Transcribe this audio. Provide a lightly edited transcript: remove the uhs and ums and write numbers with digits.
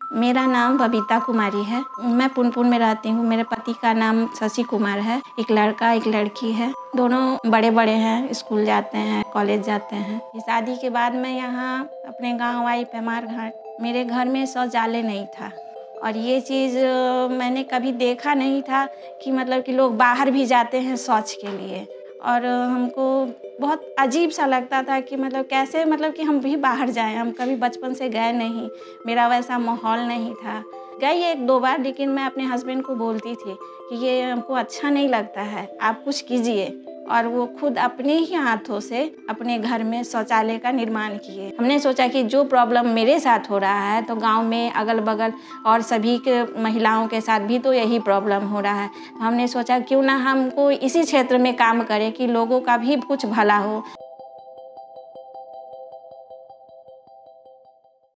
मेरा नाम बबीता कुमारी है। मैं पुनपुन में रहती हूँ। मेरे पति का नाम शशि कुमार है। एक लड़का एक लड़की है। दोनों बड़े हैं, स्कूल जाते हैं, कॉलेज जाते हैं। शादी के बाद मैं यहाँ अपने गांव आई पेमार घाट। मेरे घर में शौचालय नहीं था और ये चीज़ मैंने कभी देखा नहीं था कि मतलब कि लोग बाहर भी जाते हैं शौच के लिए। और हमको बहुत अजीब सा लगता था कि मतलब कैसे मतलब कि हम भी बाहर जाएं। हम कभी बचपन से गए नहीं, मेरा वैसा माहौल नहीं था। गई एक दो बार, लेकिन मैं अपने हस्बैंड को बोलती थी कि ये हमको अच्छा नहीं लगता है, आप कुछ कीजिए। और वो खुद अपने ही हाथों से अपने घर में शौचालय का निर्माण किए। हमने सोचा कि जो प्रॉब्लम मेरे साथ हो रहा है तो गांव में अगल बगल और सभी के महिलाओं के साथ भी तो यही प्रॉब्लम हो रहा है। तो हमने सोचा क्यों ना हमको इसी क्षेत्र में काम करें कि लोगों का भी कुछ भला हो।